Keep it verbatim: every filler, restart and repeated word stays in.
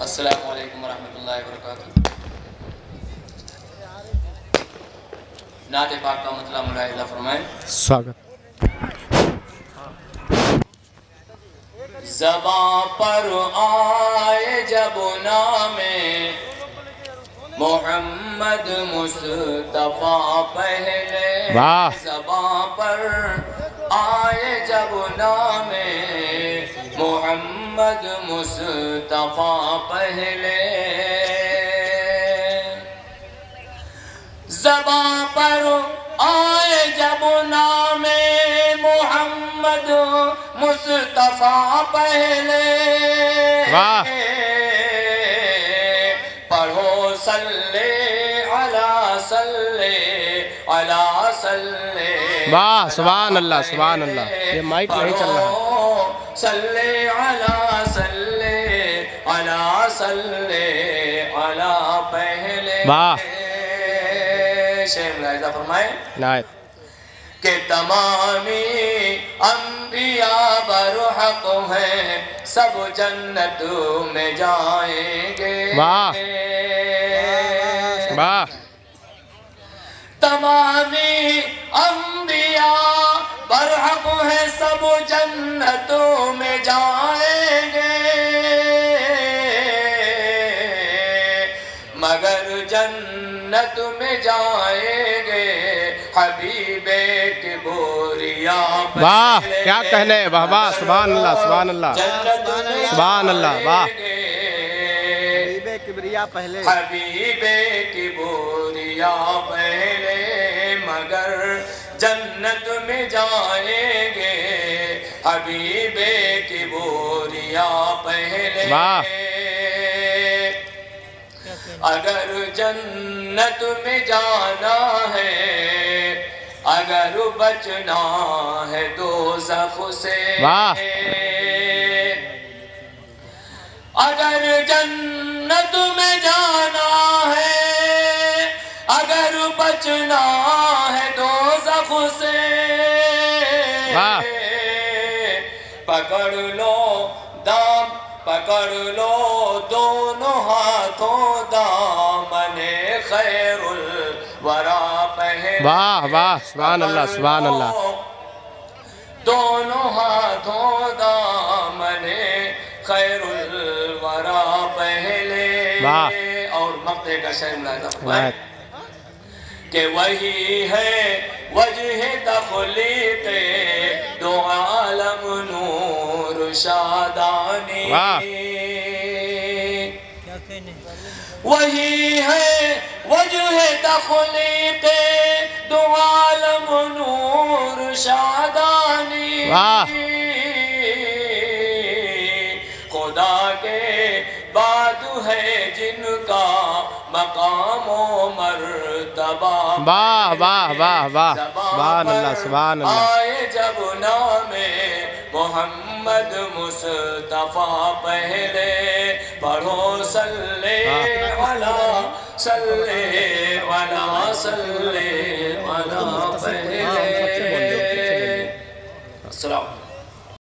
السلام علیکم ورحمۃ اللہ وبرکاتہ۔ نعت پاک کا مطلب ملاحظہ فرمائیں۔ سواگت۔ زباں پر آئے جب نام محمد مصطفیٰ پہلے، واہ زباں پر آئے جب نام محمد مصطفیٰ پہلے، زباں پر آئے جب نام محمد مصطفیٰ پہلے، واہ پڑھو صلی علی صلی علی صلی، واہ سبحان اللہ سبحان اللہ۔ یہ مائک نہیں چل رہا۔ صلی علی صلی علی صلی علی پہلے، واہ شیخ ملاحظہ فرمائیں نائت کہ تمامی انبیاء برحق ہیں، سب جنت میں جائیں گے۔ واہ واہ تمامی انبیاء برحق ہیں، سب جنت میں جائیں گے، مگر جنت میں جائیں گے حبیب کی بوریا پہلے۔ واہ کیا کہنے، واہ واہ سبحان اللہ سبحان اللہ سبحان اللہ۔ واہ حبیب کبریا پہلے، حبیب کی بوریا پہلے، مگر جنت میں جائیں گے حبیب کی بوریا پہلے۔ واہ اگر جنت میں جانا ہے، اگر بچنا ہے دوزخ سے، واہ اگر جنت میں جانا ہے، اگر بچنا ہے دوزخ سے، واہ پکڑ لو دام پکڑ لو دونوں ہاتھوں دامن خیر الورا پہلے۔ واہ واہ سبحان اللہ سبحان اللہ۔ دونوں ہاتھوں دامن خیر الورا پہلے، واہ اور مقطع کا شعر ملاحظہ فرمائیں نائت کہ وہی ہے وجہ تخلیق دو عالم نور شادانی، واہ وہی ہے وجہ تخلیق دو عالم نور شادانی، واہ خدا کے بعد ہے جن کا مقام و مرتبہ، واہ واہ واہ واہ سبحان اللہ سبحان اللہ۔ آئے جب نام محمد مصطفیٰ پہلے، پڑھو صلی علی صلی علی صلی علی پہلے۔ السلام